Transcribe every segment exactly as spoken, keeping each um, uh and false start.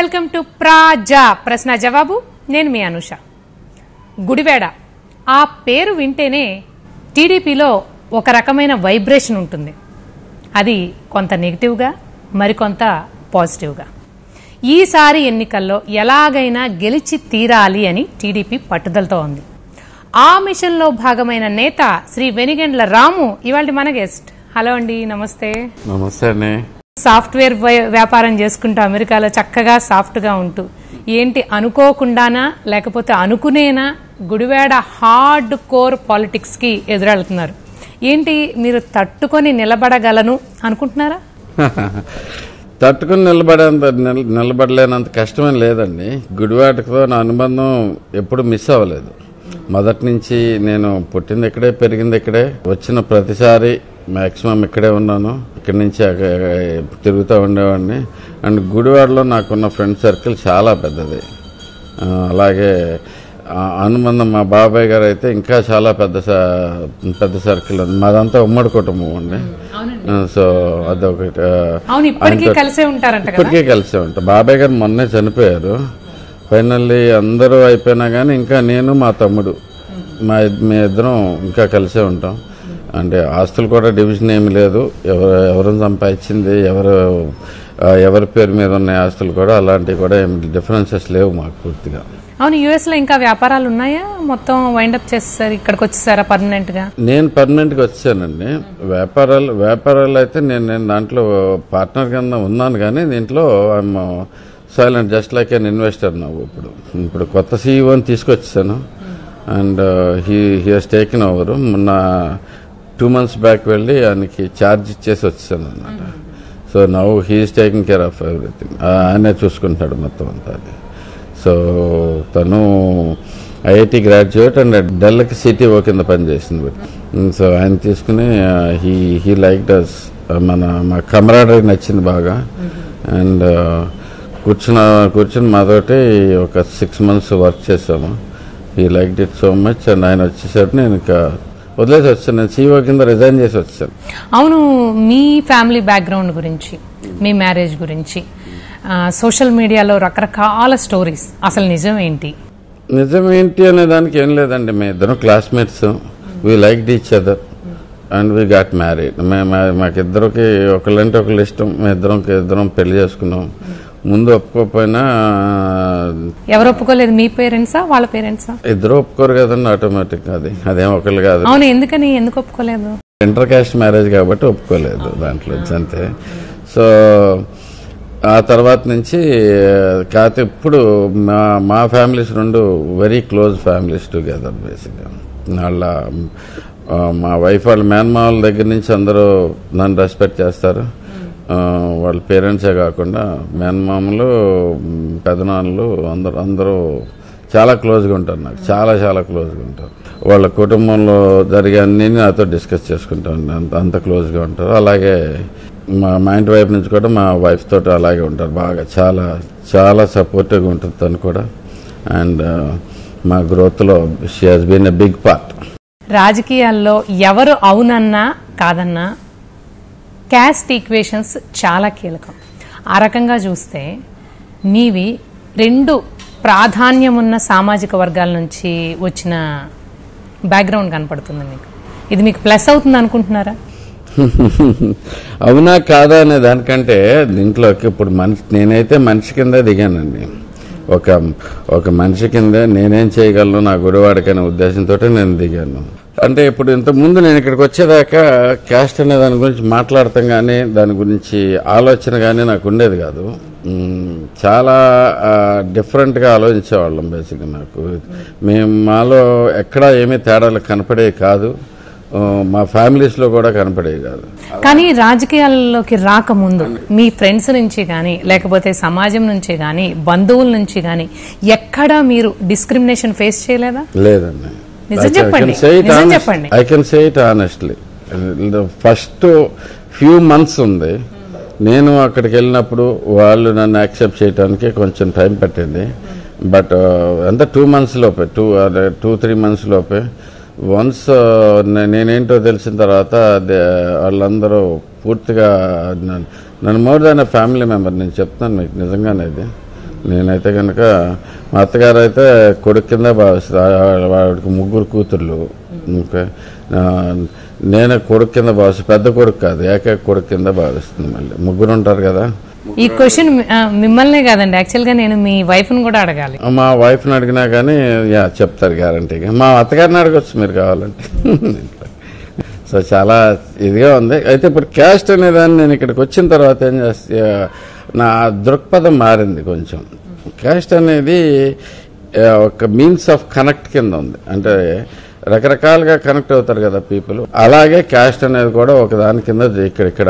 Welcome to ప్రాజా ప్రశ్న జవాబు. నేను మీ అనుష. గుడివేడ ఆ పేరు వింటేనే టీడీపీలో ఒక రకమైన వైబ్రేషన్ ఉంటుంది. అది కొంత నెగిటివ్గా మరికొంత పాజిటివ్గా. ఈసారి ఎన్నికల్లో ఎలాగైనా గెలిచి తీరాలి అని టీడీపీ పట్టుదలతో ఉంది. ఆ మిషన్లో భాగమైన నేత శ్రీ వెనిగండ్ల రాము ఇవాళ మన గెస్ట్. హలో అండి, నమస్తే. నమస్తే అండి. సాఫ్ట్వేర్ వ్యాపారం చేసుకుంటూ అమెరికాలో చక్కగా సాఫ్ట్గా ఉంటూ ఏంటి అనుకోకుండానా లేకపోతే అనుకునేనా గుడివేడ హార్డ్ కోర్ పాలిటిక్స్ కి ఎదురెళ్తున్నారు. ఏంటి మీరు తట్టుకొని నిలబడగలను అనుకుంటున్నారా? తట్టుకుని నిలబడేంత నిలబడలేనంత కష్టమేం లేదండి. గుడివాడతో నా అనుబంధం ఎప్పుడు మిస్ అవ్వలేదు. మొదటి నుంచి నేను పుట్టింది ఇక్కడే, పెరిగింది ఇక్కడే, వచ్చిన ప్రతిసారి మ్యాక్సిమం ఇక్కడే ఉన్నాను. ఇక్కడి నుంచి తిరుగుతూ ఉండేవాడిని. అండ్ గుడివాడలో నాకున్న ఫ్రెండ్ సర్కిల్ చాలా పెద్దది. అలాగే అనుబంధం మా బాబాయ్ గారు అయితే ఇంకా చాలా పెద్ద పెద్ద సర్కిల్ ఉంది. మాదంతా ఉమ్మడి కుటుంబం అండి. సో అదొకటి. ఇప్పటికీ కలిసే ఉంటాం. బాబాయ్ గారు మొన్నే చనిపోయారు. ఫైనల్లీ అందరూ అయిపోయినా కానీ ఇంకా నేను మా తమ్ముడు మా మీ ఇద్దరం ఇంకా కలిసే ఉంటాం. అంటే ఆస్తులు కూడా డివిజన్ ఏమి లేదు. ఎవరు ఎవరిని సంపాదించింది ఎవరు ఎవరి పేరు మీద ఉన్న ఆస్తులు కూడా అలాంటివి కూడా ఏమి డిఫరెన్సెస్ లేవు మాకు పూర్తిగా. అవును, యుఎస్ లో ఇంకా వ్యాపారాలు ఉన్నాయా? మొత్తం వైండప్ చేస్తారు, ఇక్కడికి వచ్చేసారా పర్మనెంట్ గా? నేను పర్మనెంట్ గా వచ్చానండి. వ్యాపారాలు వ్యాపారాలు అయితే నేను నేను దాంట్లో పార్ట్నర్ కింద ఉన్నాను. కానీ దీంట్లో I'm silent, just like an investor. నాకు ఇప్పుడు ఇప్పుడు కొత్త సీఈఓని తీసుకొచ్చాను. And he he has taken over. మొన్న టూ మంత్స్ బ్యాక్ వెళ్ళి ఆయనకి ఛార్జ్ ఇచ్చేసి వచ్చాను అనమాట. So now he's taking care of everything. ఆయనే చూసుకుంటాడు మొత్తం అంతా. అది సో తను ఐఐటి గ్రాడ్యుయేట్ అండ్ డెల్కి సిటీఓ కింద పనిచేసింది. సో ఆయన తీసుకుని హీ హీ లైక్ డస్ మన మా కమరాడరీ నచ్చింది బాగా. అండ్ కూర్చున్న కూర్చుని మాతోటి ఒక సిక్స్ మంత్స్ వర్క్ చేసాము. He like it so much. And ఆయన వచ్చేసరికి నేను ఇంకా వదిలేసి వచ్చాను. నేను సీఈఓ కింద రిజైన్ చేసి వచ్చాను. అవును, మీ ఫ్యామిలీ బ్యాక్గ్రౌండ్ గురించి, మీ మ్యారేజ్ గురించి సోషల్ మీడియాలో రకరకాల స్టోరీస్, అసలు నిజం ఏంటి? నిజం ఏంటి అనే దానికి ఏం లేదండి. మేము ఇద్దరం classmates. We like each other and we got married. మాకిద్దరికి ఒకళ్ళంటే ఒకళ్ళు ఇష్టం. మేము ఇద్దరం ఇద్దరం పెళ్లి చేసుకున్నాం. ముందు ఒప్పుకోకపోయినా. ఎవరు ఒప్పుకోలేదు? మీ పేరెంట్సా వాళ్ళ పేరెంట్సా? ఇద్దరు ఒప్పుకోరు కదండి ఆటోమేటిక్. అది అదేం ఒకళ్ళు కాదు. అవును, ఎందుకని ఎందుకు ఒప్పుకోలేదు? ఇంటర్ కాస్ట్ మ్యారేజ్ కాబట్టి ఒప్పుకోలేదు దాంట్లో అంతే. సో ఆ తర్వాత నుంచి కాకపోతే ఇప్పుడు మా మా ఫ్యామిలీస్ రెండు వెరీ క్లోజ్ ఫ్యామిలీస్ టుగెదర్. బేసిక్గా వాళ్ళ మా వైఫ్ వాళ్ళ మేనమామల దగ్గర నుంచి అందరూ నన్ను రెస్పెక్ట్ చేస్తారు. వాళ్ళ పేరెంట్సే కాకుండా మేనమామలు, పెదనాన్నలు అందరూ అందరూ చాలా క్లోజ్గా ఉంటారు. నాకు చాలా చాలా క్లోజ్గా ఉంటారు. వాళ్ళ కుటుంబంలో జరిగే అన్నీ నాతో డిస్కస్ చేసుకుంటాను. అంత అంత క్లోజ్గా ఉంటారు. అలాగే మా మా ఇంటి వైపు నుంచి కూడా మా వైఫ్ తోటి అలాగే ఉంటారు. బాగా చాలా చాలా సపోర్టివ్గా ఉంటుంది తను కూడా. అండ్ మా గ్రోత్లో she has been a big part. రాజకీయాల్లో ఎవరు అవునన్నా కాదన్నా క్యాస్ట్ ఈక్వేషన్స్ చాలా కీలకం. ఆ రకంగా చూస్తే మీవి రెండు ప్రాధాన్యం ఉన్న సామాజిక వర్గాల నుంచి వచ్చిన బ్యాక్గ్రౌండ్ కనపడుతుంది మీకు. ఇది మీకు ప్లస్ అవుతుంది అనుకుంటున్నారా? అవునా కాదా అనే దానికంటే దీంట్లోకి ఇప్పుడు మనిషి నేనైతే మనిషి కింద దిగానండి. ఒక ఒక మనిషి కింద నేనేం చేయగలను నా గుడివాడకనే ఉద్దేశంతో నేను దిగాను. అంటే ఇప్పుడు ఇంతకుముందు నేను ఇక్కడికి వచ్చేదాకా క్యాస్ట్ అనే దాని గురించి మాట్లాడటం కానీ దాని గురించి ఆలోచన కానీ నాకు ఉండేది కాదు. చాలా డిఫరెంట్గా ఆలోచించేవాళ్ళం. బేసిక్గా నాకు మేము మాలో ఎక్కడా ఏమీ తేడాలు కనపడేవి కాదు. మా ఫ్యామిలీస్ లో కూడా కనపడేవి కాదు. కానీ రాజకీయాల్లోకి రాకముందు మీ ఫ్రెండ్స్ నుంచి కానీ లేకపోతే సమాజం నుంచి కానీ బంధువుల నుంచి కానీ ఎక్కడా మీరు డిస్క్రిమినేషన్ ఫేస్ చేయలేదా? లేదండి. నిజం చెప్పండి. I can say it honestly. First few months ఉంది నేను అక్కడికి వెళ్ళినప్పుడు వాళ్ళు నన్ను యాక్సెప్ట్ చేయడానికి కొంచెం టైం పట్టింది. బట్ ఎంత టూ మంత్స్ లోపే టూ టూ త్రీ మంత్స్ లోపే వన్స్ నేనేంటో తెలిసిన తర్వాత వాళ్ళందరూ పూర్తిగా నన్ను మోర్ దాన్ ఫ్యామిలీ మెంబర్. నేను చెప్తాను మీకు నిజంగానే ఇది నేనైతే కనుక మా అత్తగారు అయితే కొడుకు కింద భావిస్తుంది. వాడికి ముగ్గురు కూతుర్లు. ఓకే, నేను కొడుకు కింద భావిస్తాను. పెద్ద కొడుకు కాదు, ఏకైక కొడుకు కింద భావిస్తుంది. మళ్ళీ ముగ్గురు ఉంటారు కదా. ఈ క్వశ్చన్ మిమ్మల్నే కాదండి, యాక్చువల్ గా నేను మీ వైఫ్ ని కూడా అడగాలి. మా వైఫ్ ని అడిగినా కానీ యా చెప్తారు గ్యారంటీగా. మా అత్తగారిని అడగచ్చు మీరు కావాలంటే. సో చాలా ఇదిగా ఉంది. అయితే ఇప్పుడు క్యాస్ట్ అనేదాన్ని నేను ఇక్కడికి వచ్చిన తర్వాత ఏం చేస్తే నా దృక్పథం మారింది కొంచెం. క్యాస్ట్ అనేది ఒక మీన్స్ ఆఫ్ కనెక్ట్ కింద ఉంది. అంటే రకరకాలుగా కనెక్ట్ అవుతారు కదా పీపుల్. అలాగే క్యాస్ట్ అనేది కూడా ఒక దాని కింద ఇక్కడ ఇక్కడ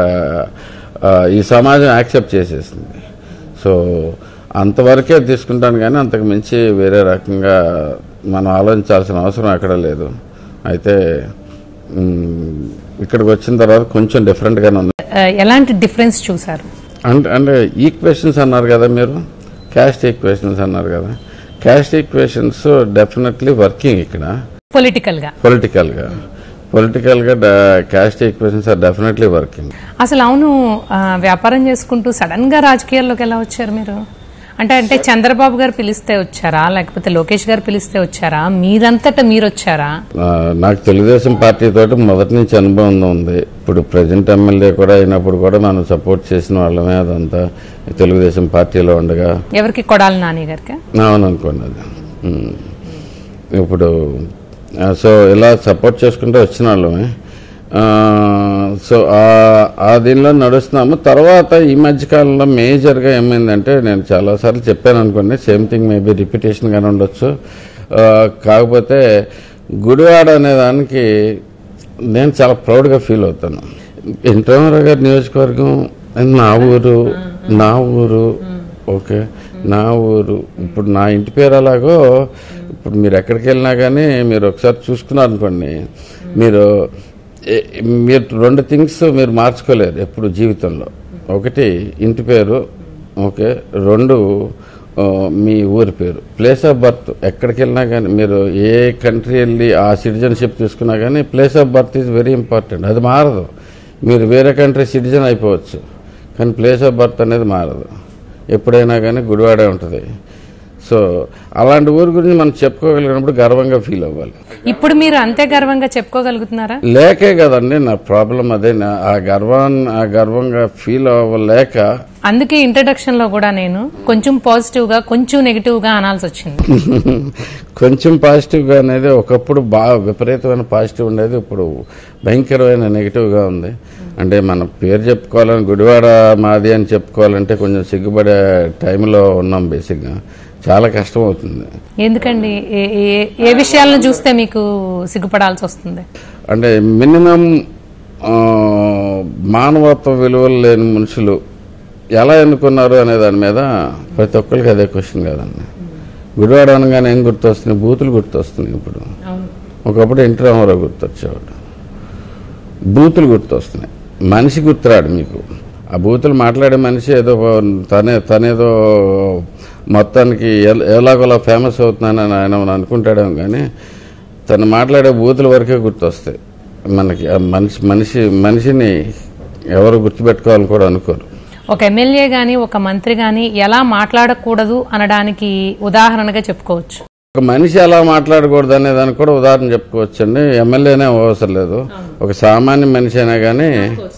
ఈ సమాజం యాక్సెప్ట్ చేసేసింది. సో అంతవరకే తీసుకుంటాను కానీ అంతకు మించి వేరే రకంగా మనం ఆలోచించాల్సిన అవసరం అక్కడ లేదు. అయితే ఇక్కడికి వచ్చిన తర్వాత కొంచెం డిఫరెంట్గానే ఉంది. ఎలాంటి డిఫరెన్స్ చూసారు? అంటే అంటే ఈక్వేషన్స్ అన్నారు కదా మీరు, క్యాస్ట్ ఈక్వేషన్స్ అన్నారు కదా. క్యాస్ట్ ఈక్వేషన్స్ డెఫినెట్లీ వర్కింగ్ ఇక్కడ పొలిటికల్ గా పొలిటికల్ గా పొలిటికల్ గా caste equations are definitely working. అసలు అవును, వ్యాపారం చేసుకుంటూ సడన్ గా రాజకీయాల్లోకి ఎలా వచ్చారు మీరు? అంటే అంటే చంద్రబాబు గారు పిలిస్తే వచ్చారా, లేకపోతే లోకేష్ గారు పిలిస్తే వచ్చారా, మీరంతటా మీరు వచ్చారా? నాకు తెలుగుదేశం పార్టీ తోటి మొదటి నుంచి అనుభవం ఉంది. ఇప్పుడు ప్రజెంట్ ఎమ్మెల్యే కూడా అయినప్పుడు కూడా మనం సపోర్ట్ చేసిన వాళ్ళమే. అదంతా తెలుగుదేశం పార్టీలో ఉండగా. ఎవరికి? కొడాలి నాని గారికి. అవును అనుకోండి అది. ఇప్పుడు సో ఇలా సపోర్ట్ చేసుకుంటూ వచ్చిన వాళ్ళమే. సో ఆ దీనిలో నడుస్తున్నాము. తర్వాత ఈ మధ్యకాలంలో మేజర్గా ఏమైందంటే, నేను చాలాసార్లు చెప్పాను అనుకోండి, సేమ్ థింగ్ మేబీ రిపిటేషన్గానే ఉండొచ్చు. కాకపోతే గుడివాడ అనే దానికి నేను చాలా ప్రౌడ్గా ఫీల్ అవుతాను. ఎన్టీఆర్ గారి నియోజకవర్గం నా ఊరు నా ఊరు ఓకే నా ఊరు. ఇప్పుడు నా ఇంటి పేరు అలాగో ఇప్పుడు మీరు ఎక్కడికి వెళ్ళినా కానీ మీరు ఒకసారి చూసుకున్నారు అనుకోండి, మీరు మీరు రెండు థింగ్స్ మీరు మార్చుకోలేరు ఎప్పుడు జీవితంలో. ఒకటి ఇంటి పేరు, ఓకే, రెండు మీ ఊరి పేరు, ప్లేస్ ఆఫ్ బర్త్. ఎక్కడికి వెళ్ళినా కానీ మీరు ఏ కంట్రీ వెళ్ళి ఆ సిటిజన్షిప్ తీసుకున్నా కానీ place of birth is very important. అది మారదు. మీరు వేరే కంట్రీ సిటిజన్ అయిపోవచ్చు కానీ ప్లేస్ ఆఫ్ బర్త్ అనేది మారదు. ఎప్పుడైనా కానీ గుడివాడే ఉంటుంది. సో అలాంటి ఊరి గురించి మనం చెప్పుకోగలిగినప్పుడు గర్వంగా ఫీల్ అవ్వాలి. ఇప్పుడు మీరు అంతే గర్వంగా చెప్పుకోగలుగుతున్నారా? లేకే కదండి నా ప్రాబ్లం. అదే ఆ గర్వాన్ని ఆ గర్వంగా ఫీల్ అవ్వలేక, అందుకే ఇంట్రడక్షన్ లో కూడా నేను కొంచెం పాజిటివ్ గా కొంచెం నెగిటివ్ గా అనాల్సి వచ్చింది. కొంచెం పాజిటివ్ గా అనేది ఒకప్పుడు బాగా విపరీతమైన పాజిటివ్ ఉండేది, ఇప్పుడు భయంకరమైన నెగిటివ్ గా ఉంది. అంటే మన పేరు చెప్పుకోవాలని గుడివాడ మాది అని చెప్పుకోవాలంటే కొంచెం సిగ్గుపడే టైంలో ఉన్నాం. బేసిక్గా చాలా కష్టం అవుతుంది. ఎందుకండి? ఏ విషయాలను చూస్తే మీకు సిగ్గుపడాల్సి వస్తుంది? అంటే మినిమం మానవత్వ విలువలు లేని మనుషులు ఎలా ఎన్నుకున్నారు అనే దాని మీద ప్రతి ఒక్కరికి అదే క్వశ్చన్ కదండి. గుడివాడ అనగానే ఏం గుర్తొస్తున్నాయి? బూతులు గుర్తొస్తున్నాయి. ఇప్పుడు ఒకప్పుడు ఎన్టీ రామారావు గుర్తొచ్చేవాడు, బూతులు గుర్తొస్తున్నాయి. మనిషి గుర్తురాడు మీకు. ఆ బూతులు మాట్లాడే మనిషి ఏదో తనే తనేదో మొత్తానికి ఎలాగోలా ఫేమస్ అవుతున్నానని ఆయన అనుకుంటాడేమో కానీ తను మాట్లాడే బూతుల వరకే గుర్తొస్తాయి మనకి. మనిషి మనిషి మనిషిని ఎవరు గుర్తుపెట్టుకోవాలని కూడా అనుకోరు. ఒక ఎమ్మెల్యే గాని ఒక మంత్రి గాని ఎలా మాట్లాడకూడదు అనడానికి ఉదాహరణగా చెప్పుకోవచ్చు. ఒక మనిషి ఎలా మాట్లాడకూడదు అనే దానికి కూడా ఉదాహరణ చెప్పుకోవచ్చు అండి. ఎమ్మెల్యేనే అవసరం లేదు, ఒక సామాన్య మనిషి అయినా కానీ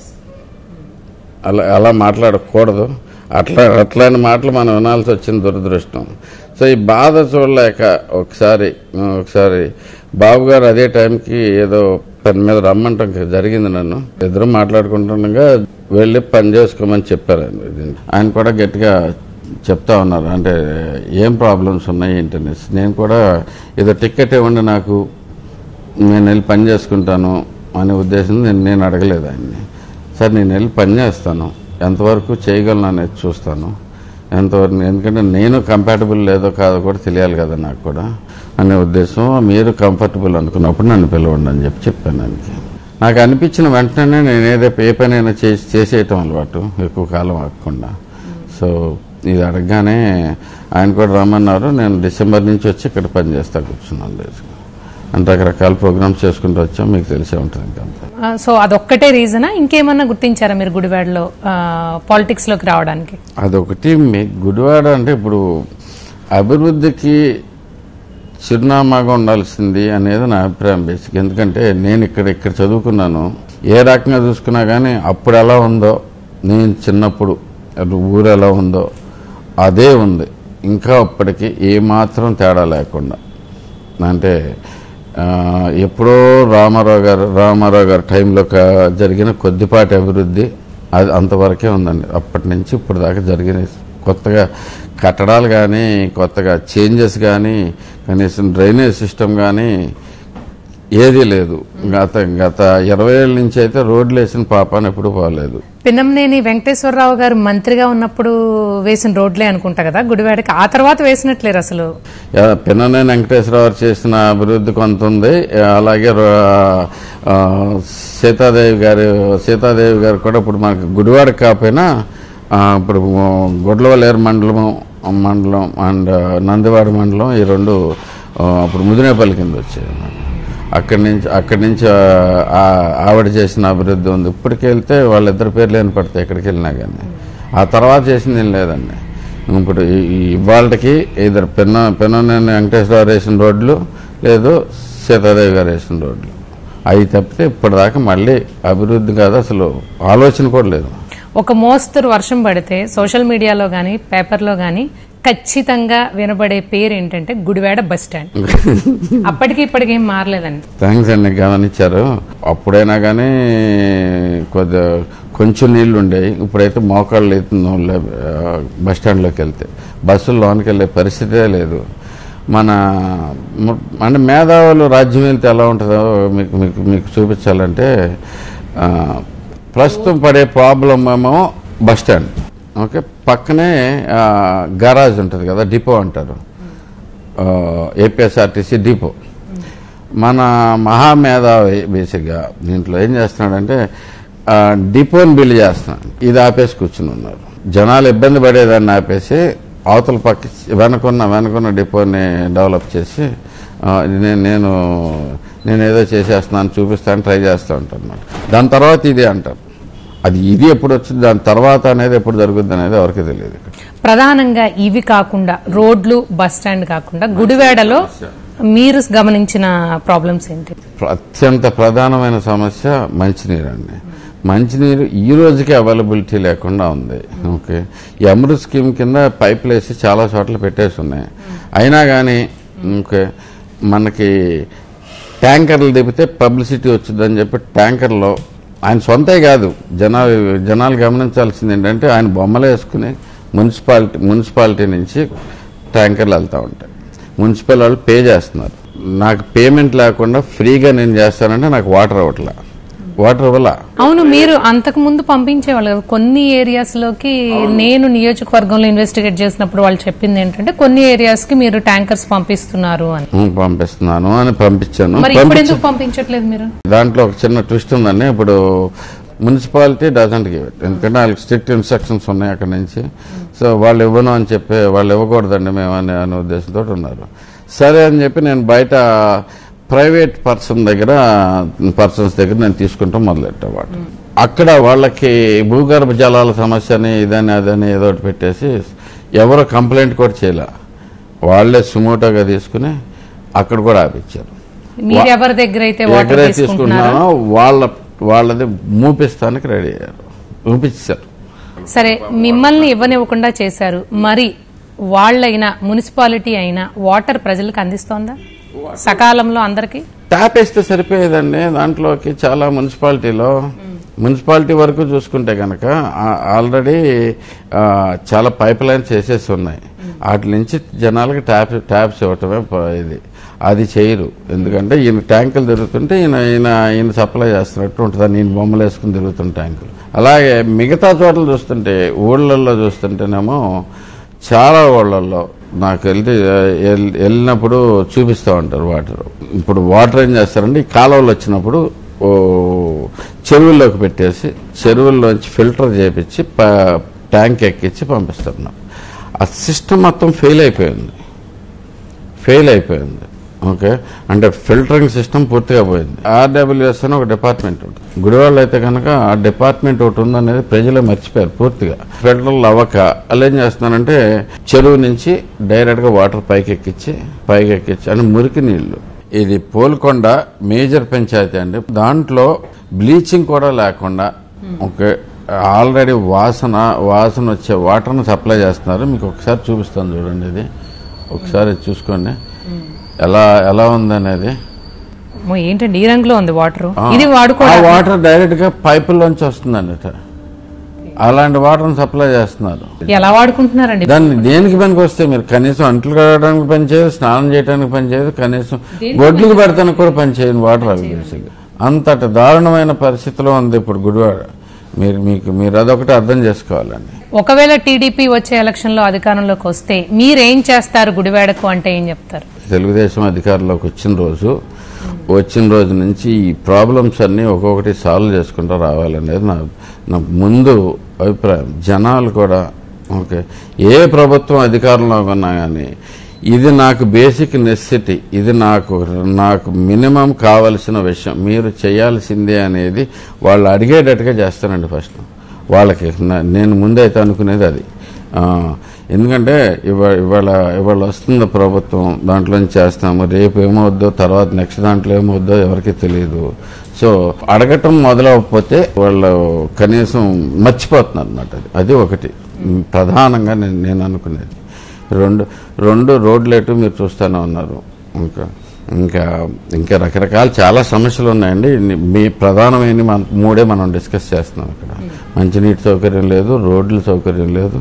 అలా అలా మాట్లాడకూడదు. అట్లా అట్లాంటి మాటలు మనం వినాల్సి వచ్చిన దురదృష్టం. సో ఈ బాధ చూడలేక ఒకసారి ఒకసారి బాబు గారు అదే టైంకి ఏదో పని మీద రమ్మంటాం జరిగింది. నన్ను ఇద్దరు మాట్లాడుకుంటుండగా వెళ్ళి పని చేసుకోమని చెప్పారు. ఆయన కూడా గట్టిగా చెప్తా ఉన్నారు, అంటే ఏం ప్రాబ్లమ్స్ ఉన్నాయి ఏంటనే. నేను కూడా ఏదో టికెట్ ఇవ్వండి నాకు, నేను వెళ్ళి పని చేసుకుంటాను అనే ఉద్దేశం నేను నేను అడగలేదు ఆయన్ని. సార్ నేను వెళ్ళి పని చేస్తాను, ఎంతవరకు చేయగలను అనేది చూస్తాను, ఎంతవరకు, ఎందుకంటే నేను కంఫర్టబుల్ లేదో కాదో కూడా తెలియాలి కదా నాకు కూడా అనే ఉద్దేశం. మీరు కంఫర్టబుల్ అనుకున్నప్పుడు నన్ను పిలవండి అని చెప్పి చెప్పాను ఆయనకి. నాకు అనిపించిన వెంటనే నేను ఏదో ఏ పనైనా చేసి చేసేయటం అలవాటు, ఎక్కువ కాలం ఆగకుండా. సో ఇది అడగగానే ఆయన కూడా రమ్మన్నారు. నేను డిసెంబర్ నుంచి వచ్చి ఇక్కడ పనిచేస్తా కూర్చున్నాను. లేదు అని రకరకాల ప్రోగ్రామ్స్ చేసుకుంటూ వచ్చాం, మీకు తెలిసే ఉంటుంది. ఇంకా సో అదొక్కటే రీజనా, ఇంకేమన్నా గుర్తించారా మీరు గుడివాడలో పాలిటిక్స్ లోకి రావడానికి? అదొకటి. మీ గుడివాడ అంటే ఇప్పుడు అభివృద్ధికి చిరునామాగా ఉండాల్సింది అనేది నా అభిప్రాయం బేసిక్. ఎందుకంటే నేను ఇక్కడ ఇక్కడ చదువుకున్నాను, ఏ రకంగా చూసుకున్నా కానీ అప్పుడు ఎలా ఉందో, నేను చిన్నప్పుడు ఊరు ఎలా ఉందో అదే ఉంది, ఇంకా అప్పటికి ఏమాత్రం తేడా లేకుండా. అంటే ఎప్పుడో రామారావు గారు రామారావు గారి టైంలో జరిగిన కొద్దిపాటి అభివృద్ధి అది అంతవరకే ఉందండి. అప్పటి నుంచి ఇప్పుడు దాకా జరిగిన కొత్తగా కట్టడాలు కానీ, కొత్తగా చేంజెస్ కానీ, కనీసం డ్రైనేజ్ సిస్టమ్ కానీ ఏదీ లేదు. గత గత ఇరవై ఏళ్ళ నుంచి అయితే రోడ్లు వేసిన పాపాన్ని ఎప్పుడు పోలేదు. పిన్నంనేని వెంకటేశ్వరరావు గారు మంత్రిగా ఉన్నప్పుడు వేసిన రోడ్లే అనుకుంటా కదా గుడివాడకి, ఆ తర్వాత వేసినట్లేరు అసలు. పిన్నంనేని వెంకటేశ్వరరావు చేసిన అభివృద్ధి కొంత ఉంది. అలాగే సీతాదేవి గారు సీతాదేవి గారు కూడా ఇప్పుడు మనకు గుడివాడకి కాకపోయినా ఇప్పుడు గొడ్లవల్లేరు మండలం మండలం అండ్ నందివాడ మండలం ఈ రెండు అప్పుడు ముదినేపల్లి కింద వచ్చాయి. అక్కడి నుంచి అక్కడి నుంచి ఆవిడ చేసిన అభివృద్ధి ఉంది. ఇప్పటికి వెళ్తే వాళ్ళిద్దరు పేర్లు ఏం పడతాయి ఎక్కడికి వెళ్ళినా కానీ. ఆ తర్వాత చేసింది ఏం లేదండి. ఇప్పుడు ఇవాళకి ఇద్దరు పెన్న పెన్ననేని వెంకటేశ్వరరావు వేసిన రోడ్లు లేదు సీతాదేవి గారు వేసిన రోడ్లు, అవి తప్పితే ఇప్పటిదాకా మళ్ళీ అభివృద్ధి కాదు, అసలు ఆలోచన కూడా లేదు. ఒక మోస్తరు వర్షం పడితే సోషల్ మీడియాలో కానీ పేపర్లో కానీ ఖచ్చితంగా వినబడే పేరు ఏంటంటే గుడివాడ బస్ స్టాండ్. అప్పటికి ఇప్పటికి ఏం మారలేదండి. థ్యాంక్స్ అండి, గమనించారు. అప్పుడైనా కానీ కొద్ది కొంచెం నీళ్లు ఉండేవి, ఇప్పుడైతే మోకాళ్ళు అవుతుంది బస్ స్టాండ్లోకి వెళ్తే. బస్సులు లోనికి వెళ్ళే పరిస్థితే లేదు. మన అంటే మేధావులు రాజ్యం వెళ్తే ఎలా ఉంటుందో మీకు మీకు మీకు చూపించాలంటే ప్రస్తుతం పడే ప్రాబ్లం ఏమో బస్ స్టాండ్, ఓకే, పక్కనే గరాజ్ ఉంటుంది కదా, డిపో అంటారు, ఏపీఎస్ఆర్టీసీ డిపో. మన మహామేధావి బేసిక్గా దీంట్లో ఏం చేస్తున్నాడంటే డిపోని బిల్డ్ చేస్తున్నాడు, ఇది ఆపేసి కూర్చుని ఉన్నారు. జనాలు ఇబ్బంది పడేదాన్ని ఆపేసి అవతల పక్క వెనకున్న వెనకున్న డిపోని డెవలప్ చేసి నేను నేను ఏదో చేసేస్తున్నాను చూపిస్తాను ట్రై చేస్తూ ఉంటాను అన్నమాట. దాని తర్వాత ఇది అంటారు. అది ఇది ఎప్పుడు వచ్చింది, దాని తర్వాత అనేది ఎప్పుడు జరుగుద్ది అనేది ఎవరికి తెలియదు. ప్రధానంగా ఇవి కాకుండా రోడ్లు బస్ స్టాండ్ కాకుండా గుడివాడలో మీరు గమనించిన ప్రాబ్లమ్స్ ఏంటి? అత్యంత ప్రధానమైన సమస్య మంచినీరు అండి. మంచినీరు ఈ రోజుకి అవైలబిలిటీ లేకుండా ఉంది. ఓకే, ఈ అమృత్ స్కీమ్ కింద పైపులు వేసి చాలా చోట్ల పెట్టేసి ఉన్నాయి. అయినా కానీ ఓకే మనకి ట్యాంకర్లు దిపితే పబ్లిసిటీ వచ్చిందని చెప్పి ట్యాంకర్లో ఆయన సొంతే కాదు, జనాలు జనాలు గమనించాల్సింది ఏంటంటే ఆయన బొమ్మలు వేసుకుని మున్సిపాలిటీ మున్సిపాలిటీ నుంచి ట్యాంకర్లు వెళ్తూ ఉంటాయి. మున్సిపల్ వాళ్ళు పే చేస్తున్నారు. నాకు పేమెంట్ లేకుండా ఫ్రీగా నేను చేస్తానంటే నాకు వాటర్ అవ్వట్లా, వాటర్ వల్ల. అవును, మీరు అంతకు ముందు పంపించేవాళ్ళు కదా కొన్ని ఏరియాస్ లోకి. నేను నియోజకవర్గంలో ఇన్వెస్టిగేట్ చేసినప్పుడు వాళ్ళు చెప్పింది ఏంటంటే కొన్ని ఏరియాస్ కి మీరు ట్యాంకర్స్ పంపిస్తున్నారు అని. పంపిస్తున్నాను అని పంపించాను. మరి ఇప్పుడు ఎందుకు పంపించట్లేదు మీరు? దాంట్లో ఒక చిన్న ట్విస్ట్ ఉందండి. ఇప్పుడు మున్సిపాలిటీ డజంట్ గివ్ ఇట్, ఎందుకంటే వాళ్ళకి స్ట్రిక్ట్ ఇన్స్ట్రక్షన్స్ ఉన్నాయి అక్కడి నుంచి. సో వాళ్ళు ఇవ్వను అని చెప్పి వాళ్ళు ఇవ్వకూడదండి మేము అనే అనే ఉద్దేశంతో ఉన్నారు. సరే అని చెప్పి నేను బయట ప్రైవేట్ పర్సన్ దగ్గర పర్సన్స్ దగ్గర నేను తీసుకుంటాం మొదలెట్టా వాటర్. అక్కడ వాళ్ళకి భూగర్భ జలాల సమస్యని ఇదని అదని ఏదో ఒకటి పెట్టేసి ఎవరో కంప్లైంట్ కూడా చేయలే, వాళ్లే సుమోటోగా తీసుకుని అక్కడ కూడా ఆపించారు. ఎవరి దగ్గర అయితే తీసుకుంటున్నానో వాళ్ళ వాళ్ళది మూపిస్తానికి రెడీ అయ్యారు, మూపించారు. సరే, మిమ్మల్ని ఇవ్వనివ్వకుండా చేశారు, మరి వాళ్ళైనా మున్సిపాలిటీ అయినా వాటర్ ప్రజలకు అందిస్తోందా సకాలంలో అందరికి? ట్యాప్ వేస్తే సరిపోయేదండి. దాంట్లోకి చాలా మున్సిపాలిటీలో మున్సిపాలిటీ వరకు చూసుకుంటే కనుక ఆల్రెడీ చాలా పైప్ లైన్స్ వేసేసి ఉన్నాయి. వాటి నుంచి జనాలకి ట్యాప్ ట్యాప్స్ ఇవ్వటమే ఇది. అది చేయరు, ఎందుకంటే ఈయన ట్యాంకులు తిరుగుతుంటే ఈయన ఈయన ఈయన సప్లై చేస్తున్నట్టు ఉంటుంది. నేను బొమ్మలు వేసుకుని తిరుగుతున్న ట్యాంకులు. అలాగే మిగతా చోట్ల చూస్తుంటే ఊళ్ళల్లో చూస్తుంటేనేమో చాలా ఊళ్ళల్లో నాకు వెళ్తే వెళ్ళినప్పుడు చూపిస్తూ ఉంటారు వాటర్. ఇప్పుడు వాటర్ ఏం చేస్తారంటే ఈ కాలువలు వచ్చినప్పుడు చెరువుల్లోకి పెట్టేసి చెరువుల్లోంచి ఫిల్టర్ చేపించి ట్యాంక్ ఎక్కించి పంపిస్తున్నారు. ఆ సిస్టమ్ మొత్తం ఫెయిల్ అయిపోయింది ఫెయిల్ అయిపోయింది ఓకే, అంటే ఫిల్టరింగ్ సిస్టమ్ పూర్తిగా పోయింది. ఆర్డబ్ల్యూఎస్ అని ఒక డిపార్ట్మెంట్ ఉంటుంది. గుడివాళ్ళు అయితే కనుక ఆ డిపార్ట్మెంట్ ఒకటి ఉందనేది ప్రజలే మర్చిపోయారు పూర్తిగా. ఫిల్టర్లు అవ్వక వాళ్ళు ఏం చేస్తున్నారంటే చెరువు నుంచి డైరెక్ట్ గా వాటర్ పైకి ఎక్కించి పైకి ఎక్కించి అంటే మురికి నీళ్లు. ఇది పోల్కొండ మేజర్ పంచాయతీ అండి. దాంట్లో బ్లీచింగ్ కూడా లేకుండా ఓకే ఆల్రెడీ వాసన వాసన వచ్చే వాటర్ను సప్లై చేస్తున్నారు. మీకు ఒకసారి చూపిస్తాను చూడండి, ఇది ఒకసారి చూసుకోండి ఎలా ఎలా ఉందనేది. ఏంటండి ఈ రంగులో ఉంది వాటర్? ఇది వాడుకో వాటర్ డైరెక్ట్ గా పైపుల్లోంచి వస్తుందండి. అలాంటి వాటర్ సప్లై చేస్తున్నారు. ఎలా వాడుకుంటున్నారండి దాన్ని? దేనికి పనికి వస్తే మీరు కనీసం అంట్లు కడగడానికి పనిచేయదు, స్నానం చేయడానికి పనిచేయదు, కనీసం గొడ్లకు పెడతానికి కూడా పనిచేయని వాటర్ అవి బేసిక్గా. అంతటి దారుణమైన పరిస్థితిలో ఉంది ఇప్పుడు గుడివాడ. మీరు మీకు మీరు అదొకటి అర్థం చేసుకోవాలండి. ఒకవేళ టీడీపీ వచ్చే ఎలక్షన్ లో అధికారంలోకి వస్తే మీరేం చేస్తారు గుడివాడకు అంటే ఏం చెప్తారు? తెలుగుదేశం అధికారంలోకి వచ్చిన రోజు వచ్చిన రోజు నుంచి ఈ ప్రాబ్లమ్స్ అన్ని ఒక్కొక్కటి సాల్వ్ చేసుకుంటూ రావాలనేది నా నా ముందు అభిప్రాయం. జనాలు కూడా ఓకే ఏ ప్రభుత్వం అధికారంలో ఉన్నా కానీ ఇది నాకు బేసిక్ నెసెసిటీ, ఇది నాకు నాకు మినిమం కావలసిన విషయం, మీరు చేయాల్సిందే అనేది వాళ్ళు అడిగేటట్టుగా చేస్తానండి ఫస్ట్ వాళ్ళకి. నేను ముందైతే అనుకునేది అది. ఎందుకంటే ఇవాళ ఇవాళ ఇవాళ వస్తున్న ప్రభుత్వం దాంట్లో చేస్తాము, రేపు ఏమవుద్దో తర్వాత నెక్స్ట్ దాంట్లో ఏమవుద్దో ఎవరికి తెలియదు. సో అడగటం మొదలవకపోతే వాళ్ళు కనీసం మర్చిపోతున్నారు అన్నమాట. అది అది ఒకటి ప్రధానంగా నేను నేను అనుకునేది. రెండు రెండు రోడ్లేటు మీరు చూస్తూనే ఉన్నారు. ఇంకా ఇంకా ఇంకా రకరకాల చాలా సమస్యలు ఉన్నాయండి. మీ ప్రధానమైన మూడే మనం డిస్కస్ చేస్తున్నాం ఇక్కడ. మంచినీటి సౌకర్యం లేదు, రోడ్ల సౌకర్యం లేదు,